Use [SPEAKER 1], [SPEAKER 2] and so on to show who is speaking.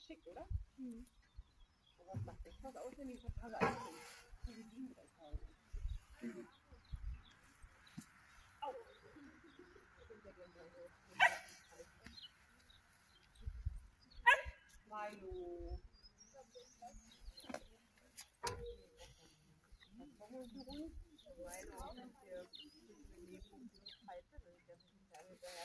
[SPEAKER 1] schick, oder? Mhm. Aber das macht echt was aus, wenn die total anfängt. So wie die mit Au. Milo. Was wollen wir uns Milo? Hier.